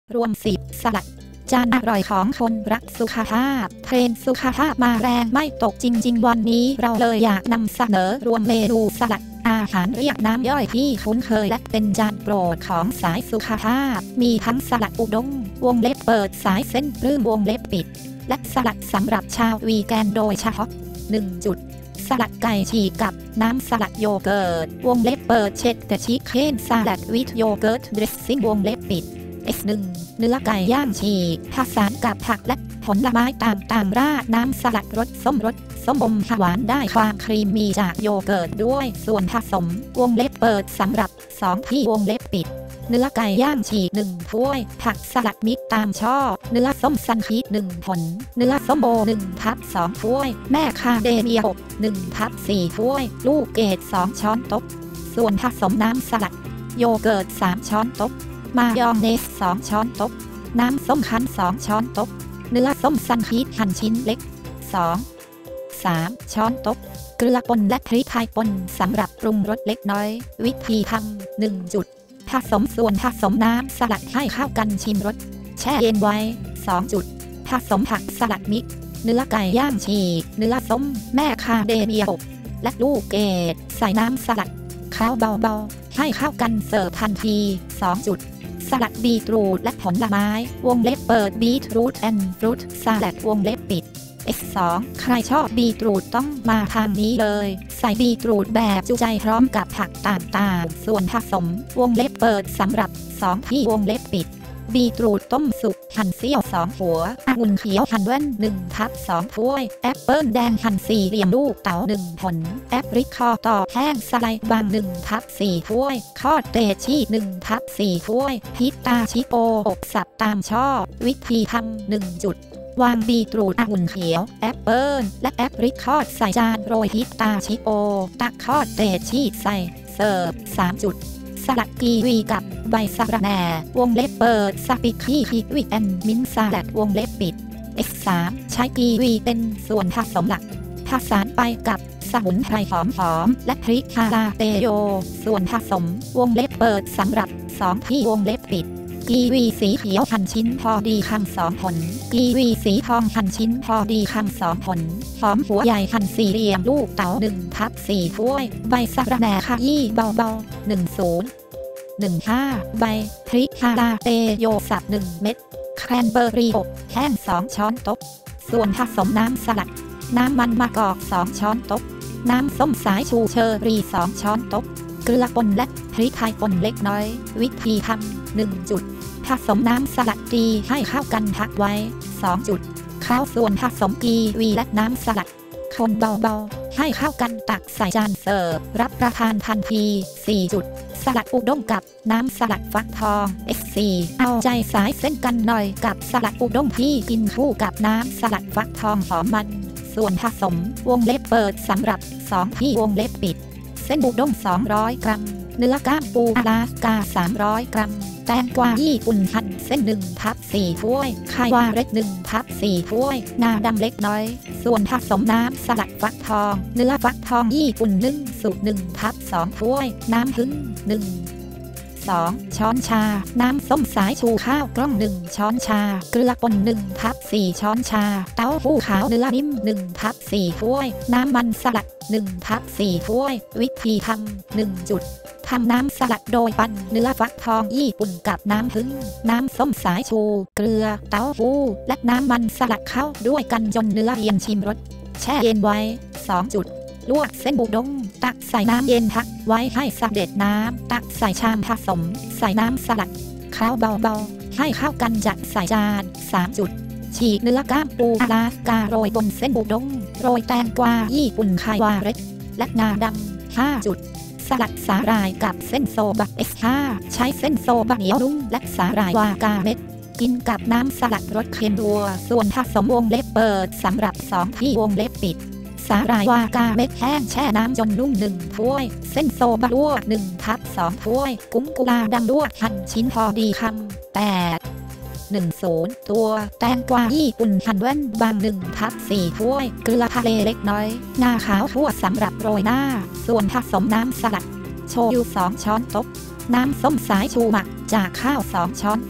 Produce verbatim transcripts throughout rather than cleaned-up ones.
รวมสิบสลัดจานอร่อยของคนรักสุขภาพเทรนด์สุขภาพมาแรงไม่ตกจริงๆวันนี้เราเลยอยากนำเสนอรวมเมนูสลัดอาหารเรียกน้ำย่อยที่คุ้นเคยและเป็นจานโปรดของสายสุขภาพมีทั้งสลัดอุด้งวงเล็บเปิดสายเส้นปลื้มวงเล็บปิดและสลัดสำหรับชาววีแกนโดยเฉพาะหนึ่งจุดสลัดไก่ฉีกกับน้ำสลัดโยเกิร์ตวงเล็บเปิดเชดเดอร์ชีสเคนสลัดวิทโยเกิร์ตเดรสซิ่งวงเล็บปิด เอส หนึ่ง เนื้อไก่ย่างฉีกผสานกับผักและผลไม้ต่างๆราดน้ำสลัดรสส้มรสส้มอมหวานได้ความครีมมีจากโยเกิร์ตด้วยส่วนผสมวงเล็บเปิดสำหรับสองที่วงเล็บปิดเนื้อไก่ย่างฉีกหนึ่งถ้วยผักสลัดมิกตามชอบเนื้อส้มซันคีหนึ่งผลเนื้อส้มโอหนึ่งทับสองถ้วยแม่คาเดเมียอบหนึ่งทับสี่ถ้วยลูกเกดสองช้อนโต๊ะส่วนผสมน้ำสลัดโยเกิร์ตสามช้อนโต๊ะมายองเนสสองช้อนโต๊ะน้ำส้มคั้นสองช้อนโต๊ะเนื้อส้มซันคีหั่นชิ้นเล็กสอง สามช้อนโต๊ะเกลือป่นและพริกไทยป่นสำหรับปรุงรสเล็กน้อยวิธีทำหนึ่งจุดผสมส่วนผสมน้ำสลัดให้เข้ากันชิมรสแช่เย็นไว้สองจุดผสมผักสลัดมิกเนื้อไก่ย่างฉีกเนื้อส้มแม่คาเดเมียอบและลูกเกดใส่น้ำสลัดเข้าเบาๆให้เข้ากันเสิร์ฟทันทีสองจุดสลัดบีทรูทและผลไม้วงเล็บเปิดบีทรูทแอนด์ฟรุตสลัดวงเล็บปิด เอส สอง ใครชอบบีทรูทต้องมาทางนี้เลยใส่บีทรูทแบบจุใจพร้อมกับผักต่างๆส่วนผสมวงเล็บเปิดสำหรับสองที่วงเล็บปิดบีทรูทต้มสุกหั่นเสี้ยวสองหัวองุ่นเขียวหั่นแว่นหนึ่งทับสองถ้วยแอปเปิ้ลแดงหั่นสี่เหลี่ยมลูกเต๋าหนึ่งผลแอปริคอตอกแห้งสไลด์บางหนึ่งทับสี่ถ้วยคอดเตชีหนึ่งทับสี่ถ้วยพิตาชิโออบสับตามชอบวิธีทำหนึ่งจุดวางบีทรูทองุ่นเขียวแอปเปิ้ลและแอปริคอตใส่จานโรยพิตาชิโอตักคอดเตชีใส่เสิร์ฟสามจุดสลัดกีวีกับใบสะระแหน่วงเล็บเปิดสปิคีคิวิแอนมินสลัดวงเล็บปิด เอส สาม ใช้กีวีเป็นส่วนผสมหลักผสานไปกับสมุนไพรหอมๆและพริกคาราเตโยส่วนผสมวงเล็บเปิดสำหรับสองที่วงเล็บปิดกีวีสีเขียวหั่นชิ้นพอดีคำสองผลกีวีสีทองหั่นชิ้นพอดีคำสองผลหอมหัวใหญ่หั่นสี่เหลี่ยมลูกเต๋าหนึ่งทับสี่ถ้วยใบสะระแหน่ขยี้เบาๆหนึ่งศูนย์ หนึ่งห้าใบพริกคาราเตโยสับหนึ่งเม็ดแครนเบอร์รี่อบแห้งสองช้อนโต๊ะส่วนผสมน้ำสลัดน้ำมันมะกอกสองช้อนโต๊ะน้ำส้มสายชูเชอรี่สองช้อนโต๊ะเกลือป่นและพริกไทยป่นเล็กน้อยวิธีทำหนึ่งจุดผสมน้ำสลัดดีให้เข้ากันพักไว้สองจุดเข้าส่วนผสมกีวีและน้ำสลัดคนเบาๆให้เข้ากันตักใส่จานเสิร์ฟรับประทานทันทีสี่จุดสลัดอุด้งกับน้ำสลัดฟักทอง เอส สี่ เอาใจสายเส้นกันหน่อยกับสลัดอุด้งที่กินคู่กับน้ำสลัดฟักทองหอมมันส่วนผสมวงเล็บเปิดสำหรับสองที่วงเล็บปิดเส้นอุด้งสองร้อยกรัมเนื้อกล้ามปูอลาสกาสามร้อยกรัมแตงกวาญี่ปุ่นหั่นเส้นหนึ่งทับสี่ถ้วยไข่วาเล็กหนึ่งทับสี่ถ้วยงาดำเล็กน้อยส่วนผสมน้ำสลัดฟักทองเนื้อฟักทองญี่ปุ่นนึ่งสุกหนึ่งทับสองถ้วยน้ำผึ้งหนึ่ง สองช้อนชาน้ำส้มสายชูข้าวกล้องหนึ่งช้อนชาเกลือป่นหนึ่งทับสี่ช้อนชาเต้าหู้ขาวเนื้อนิ่มหนึ่งทับสี่ถ้วยน้ำมันสลัดหนึ่งทับสี่ถ้วยวิธีทำหนึ่งจุดทำน้ำสลัดโดยปั่นเนื้อฟักทองญี่ปุ่นกับน้ำผึ้งน้ำส้มสายชูเกลือเต้าหู้และน้ำมันสลัดเข้าด้วยกันจนเนื้อเย็นชิมรสแช่เย็นไว้สองจุดลวกเส้นอุด้งตักใส่น้ำเย็นพักไว้ให้เสด็จน้ำตักใส่ชามผสมใส่น้ำสลัดเข้าเบาๆให้เข้ากันจัดใส่จานสามจุดฉีกเนื้อกล้ามปูอลาสกาโรยบนเส้นอุด้งโรยแตงกวาญี่ปุ่นไข่วาเร็ดและงาดำห้าจุดสลัดสาหร่ายกับเส้นโซบะ เอส ห้า ใช้เส้นโซบะเหนียวนุ่มและสาหร่ายวากาเม็ดกินกับน้ำสลัดรสเค็มรัวส่วนผสมวงเล็บเปิดสำหรับสองที่วงเล็บปิดสาหร่ายวากาเม็ดแห้งแช่น้ำจนนุ่มหนึ่งถ้วยเส้นโซบะลวกหนึ่งทับสองถ้วยกุ้งกุลาดำลวกหั่นชิ้นพอดีคำแปด หนึ่งศูนย์ตัวแตงกวาญี่ปุ่นหั่นแว่นบางหนึ่งทับสี่ถ้วยเกลือทะเลเล็กน้อยงาขาวทั่วสำหรับโรยหน้าส่วนผสมน้ำสลัดโชยุสองช้อนโต๊ะน้ำส้มสายชูหมักจากข้าวสองช้อนโต๊ะ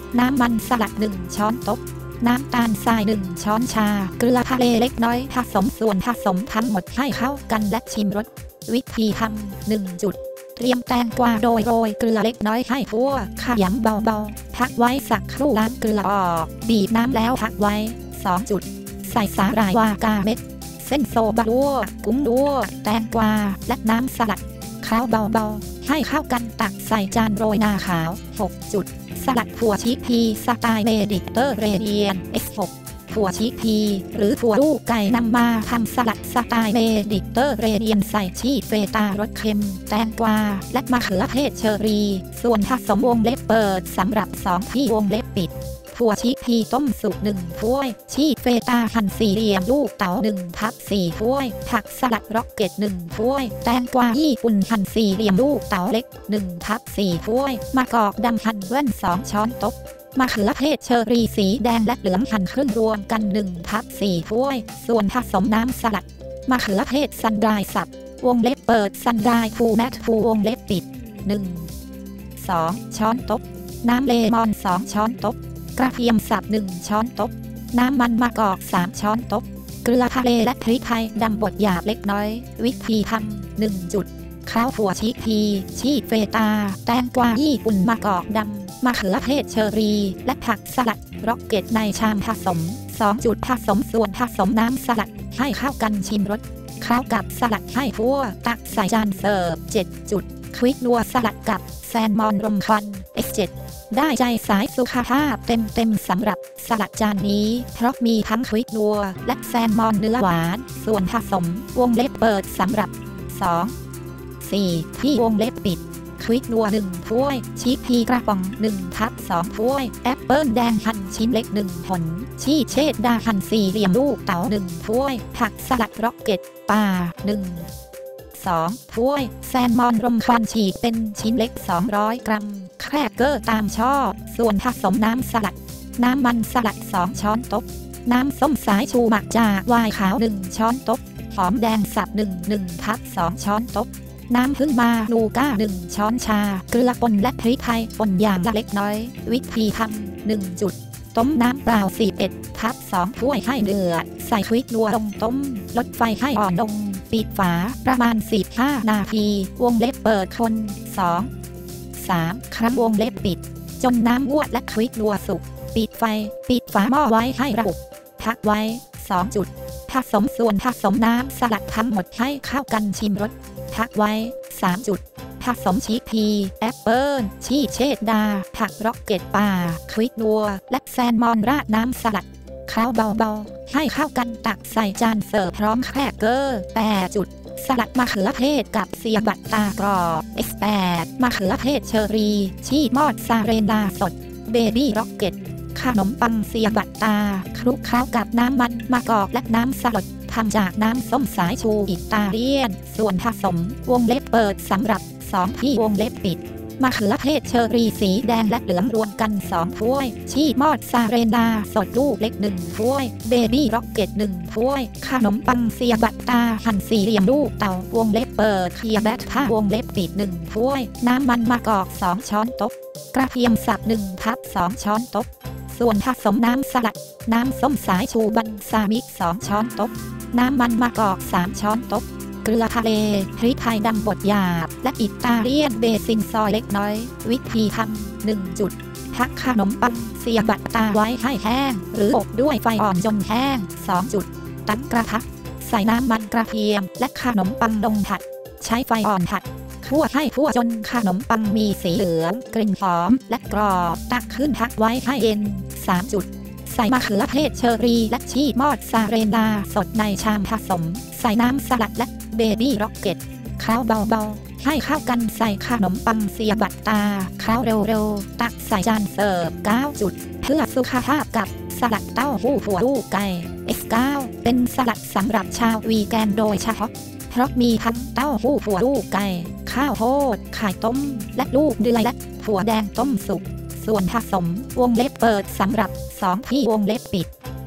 น้ำมันสลัดหนึ่งช้อนโต๊ะน้ำตาลทรายหนึ่งช้อนชาเกลือทะเลเล็กน้อยผสมส่วนผสมทั้งหมดให้เข้ากันและชิมรสวิธีทำหนึ่งจุดเตรียมแตงกวาโดยโรยเกลือเล็กน้อยให้ทั่วขยำเบาๆพักไว้สักครู่ล้างเกลือออกบีบน้ำแล้วพักไว้สองจุดใส่สาหร่ายวากาเม็ดเส้นโซบะลวกกุ้งลวกแตงกวาและน้ำสลัดเคล้าเบาๆให้เข้ากันตักใส่จานโรยหน้าขาวหกจุดสลัดถั่วชีพีสไตล์เมดิเตอร์เรเนียน เอส หก ถั่วชีพีหรือถั่วลูกไก่นำมาทำสลัดสไตล์เมดิเตอร์เรเนียนใส่ชีสเฟตารสเค็มแตงกวาและมะเขือเทศเชอรี่ส่วนผสมวงเล็บเปิดสำหรับสองที่วงเล็บปิดถั่วชีพีต้มสุกหนึ่งถ้วยชีสเฟตาหั่นสี่เหลี่ยมลูกเต๋าหนึ่งทับสี่ถ้วยผักสลัดร็อกเก็ตหนึ่งถ้วยแตงกวาญี่ปุ่นหั่นสี่เหลี่ยมลูกเต๋าเล็กหนึ่งทับสี่ถ้วยมะกอกดำหั่นแว่นสองช้อนโต๊ะมะเขือเทศเชอรี่สีแดงและเหลืองหั่นครึ่งรวมกันหนึ่งทับสี่ถ้วยส่วนผสมน้ำสลัดมะเขือเทศซันไดร์สับวงเล็บเปิดซันไดร์ฟูแมทฟูวงเล็บปิดหนึ่ง สองช้อนโต๊ะน้ำเลมอนสองช้อนโต๊ะกระเทียมสับหนึ่งช้อนโต๊ะน้ำมันมะกอกสามช้อนโต๊ะเกลือทะเลและพริกไทยดำบดหยาบเล็กน้อยวิธีทำหนึ่งจุดข้าวถั่วชีพีชีสเฟตาแตงกวาญี่ปุ่นมะกอกดำมะเขือเทศเชอรี่และผักสลัดร็อกเก็ตในชามผสมสองจุดผสมส่วนผสมน้ำสลัดให้เข้ากันชิมรสเข้ากับสลัดให้ทั่วตักใส่จานเสิร์ฟเจ็ดจุดควิกนัวสลัดกับแซลมอนรมควัน เอส เจ็ดได้ใจสายสุขภาพเต็มๆสำหรับสลัดจานนี้เพราะมีทั้งควิกนัวและแซลมอนเนื้อหวานส่วนผสมวงเล็บเปิดสำหรับสอง สี่ ที่วงเล็บปิดควิกนัวหนึ่งถ้วยชีสพีกระป๋องหนึ่งทับสองถ้วยแอปเปิลแดงหั่นชิ้นเล็กหนึ่งผลชีสเชดดาร์หั่นสี่เหลี่ยมลูกเต๋าหนึ่งถ้วยผักสลัดร็อกเก็ตปลาหนึ่ง สองถ้วยแซลมอนรมควันฉีกเป็นชิ้นเล็กสองร้อยกรัมแครกเกอร์ตามชอบส่วนผสมน้ำสลัดน้ำมันสลัดสองช้อนโต๊ะน้ำส้มสายชูหมักจากไวน์ขาวหนึ่งช้อนโต๊ะหอมแดงสับหนึ่ง หนึ่งทับสองช้อนโต๊ะน้ำผึ้งมาลูก้าหนึ่งช้อนชาเกลือป่นและพริกไทยป่นอย่างละเล็กน้อยวิธีทำหนึ่งจุดต้มน้ำเปล่าสี่สิบเอ็ดทับสองถ้วยให้เดือดใส่ควิกนัวลงต้มลดไฟให้อ่อนลงปิดฝาประมาณสิบห้านาทีวงเล็บเปิดคนสอง สามครั้งวงเล็บปิดจนน้ำงวดและควิกนัวสุกปิดไฟปิดฝาหม้อไว้ให้ระอุพักไว้สองจุดผสมส่วนผสมน้ำสลัดทั้งหมดให้เข้ากันชิมรสพักไว้สามจุดผสมชีสพีแอปเปิลชีสเชดดาร์ผักร็อกเก็ตปลาควิกนัวและแซลมอนราดน้ำสลัดเคล้าเบาๆให้เข้ากันตักใส่จานเสิร์ฟพร้อมแครกเกอร์แปดจุดสลัดมะเขือเทศกับเสียบัตตากรอบ เอ็กซ์ แปด มะเขือเทศเชอรี่ชีสมอดซาเรนดาสดเบบี้ร็อกเก็ตขนมปังเสียบัตตาคลุกเคล้ากับน้ำมันมะกอกและน้ำสลัดทำจากน้ำส้มสายชูอิตาเลียนส่วนผสมวงเล็บเปิดสำหรับสองที่วงเล็บปิดมะเขือเทศเชอรี่สีแดงและเหลืองรวมกันสองถ้วยชีสมอดซาเรนดาสดลูกเล็กหนึ่งถ้วยเบบี้ร็อกเก็ตหนึ่งถ้วยขนมปังเสียบัตตาหั่นสี่เหลี่ยมลูกเต๋าวงเล็บเปิดเคลียร์แบทผ้าวงเล็บปิดหนึ่งถ้วยน้ำมันมะกอกสองช้อนโต๊ะกระเทียมสับหนึ่งทับสองช้อนโต๊ะส่วนผสมน้ำสลัดน้ำส้มสายชูบันซามิกสองช้อนโต๊ะน้ำมันมะกอกสามช้อนโต๊ะเกลือทะเลพริกไทยดำบดหยาบและอิตาเลียนเบซินซอยเล็กน้อยวิธีทำหนึ่งจุดพักขนมปังเสียบัตตาไว้ให้แห้งหรืออบด้วยไฟอ่อนจนแห้งสองจุดตั้งกระทะใส่น้ำมันกระเทียมและขนมปังลงผัดใช้ไฟอ่อนผัดคั่วให้ทั่วจนขนมปังมีสีเหลืองกลิ่นหอมและกรอบตักขึ้นพักไว้ให้เย็นสามจุดใส่มะเขือเทศเชอรี่และชีสมอดซาเรนดาสดในชามผสมใส่น้ำสลัดและเบบี้ร็อกเก็ตเคล้าเบาๆให้เข้ากันใส่ขนมปังเสียบัตตาเคล้าเร็วๆตักใส่จานเสิร์ฟเก้าจุดเพื่อสุขภาพกับสลัดเต้าหู้หัวลูกไก่ เอส เก้า เป็นสลัดสำหรับชาววีแกนโดยเฉพาะเพราะมีทั้งเต้าหู้หัวลูกไก่ข้าวโพดไข่ต้มและลูกเดือยและถั่วแดงต้มสุกส่วนผสมวงเล็บเปิดสำหรับสองที่วงเล็บปิดผ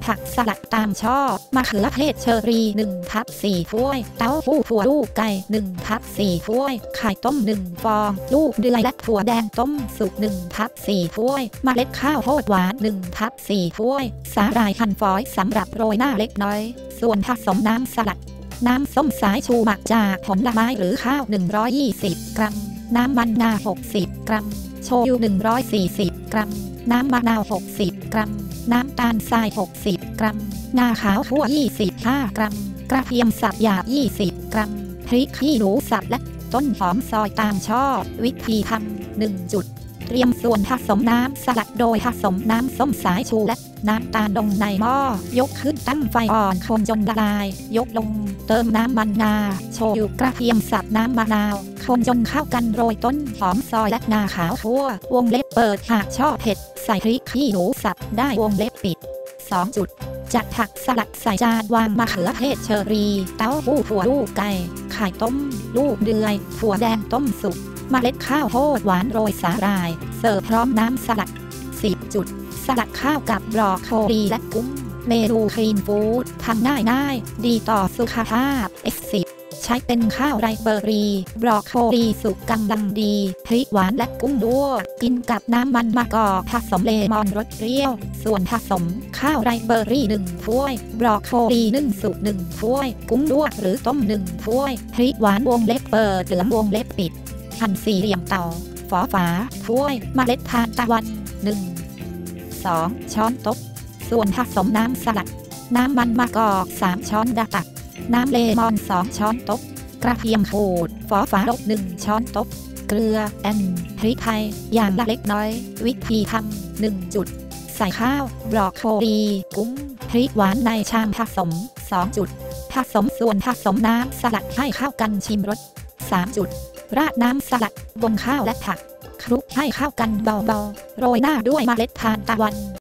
ผักสลัดตามชอบมะเขือเทศเชอรี่หนึ่งทับสี่ถ้วยเต้าหู้ถั่วลูกไก่หนึ่งทับสี่ถ้วยไข่ต้มหนึ่งฟองลูกเดือยและถั่วแดงต้มสุกหนึ่งทับสี่ถ้วยเมล็ดข้าวโพดหวานหนึ่งทับสี่ถ้วยสาหร่ายหั่นฝอยสำหรับโรยหน้าเล็กน้อยส่วนผสมน้ำสลัดน้ำส้มสายชูหมักจากผลไม้หรือข้าวหนึ่งร้อยยี่สิบกรัมน้ำมันงาหกสิบกรัมโชยุหนึ่งร้อยสี่สิบกรัมน้ำมะนาวหกสิบกรัมน้ำตาลทรายหกสิบกรัมงาขาวคั่วยี่สิบห้ากรัมกระเทียมสับหยาบยี่สิบกรัมพริกขี้หนูสับและต้นหอมซอยตามชอบวิธีทำหนึ่งจุดเตรียมส่วนผสมน้ำสลัดโดยผสมน้ำส้มสายชูและน้ำตาลลงในหม้อยกขึ้นตั้งไฟอ่อนคนจนละลายยกลงเติมน้ำมันงาโชยุกระเทียมสับน้ำมะนาวคนจนเข้ากันโรยต้นหอมซอยและงาขาวคั่ววงเล็บเปิดหากชอบเผ็ดใส่พริกขี้หนูสับได้วงเล็บปิดสองจุดจัดผักสลัดใส่จานวางมะเขือเทศเชอรี่เต้าหู้ถั่วลูกไก่ไข่ต้มลูกเดือยถั่วแดงต้มสุกเมล็ดข้าวโพดหวานโรยสาหร่ายเสิร์ฟพร้อมน้ำสลัดสิบจุดสลัดข้าวกับบรอกโคลีและกุ้งเมนูคลีนฟู้ดทำง่ายง่ายดีต่อสุขภาพ เอส สิบ ใช้เป็นข้าวไรซ์เบอร์รี่บรอกโคลีสุกกำลังดีพริกหวานและกุ้งด้วยกินกับน้ำมันมะกอกผสมเลมอนรสเปรี้ยวส่วนผสมข้าวไรซ์เบอร์รี่หนึ่งถ้วยบรอกโคลีนึ่งสุกหนึ่งถ้วยกุ้งลวกหรือต้มหนึ่งถ้วยพริกหวานวงเล็บเปิดเหลืองวงเล็บปิดหั่นสี่เหลี่ยมเต่าฝอฝาถ้วยเมล็ดทานตะวันหนึ่ง สองช้อนโต๊ะส่วนผสมน้ำสลัดน้ำมันมะกอกสามช้อนดาตักน้ำเลมอนสองช้อนโต๊ะกระเทียมขูดฝอฝาลบหนึ่งช้อนโต๊ะเกลือแอนพริกไทยอย่างละเล็กน้อยวิธีทำหนึ่งจุดใส่ข้าวบรอกโคลีกุ้งพริกหวานในชามผสมสองจุดผสมส่วนผสมน้ำสลัดให้เข้ากันชิมรสสามจุดราดน้ำสลัดบนข้าวและผักคลุกให้เข้ากันเบาๆโรยหน้าด้วยเมล็ดทานตะวัน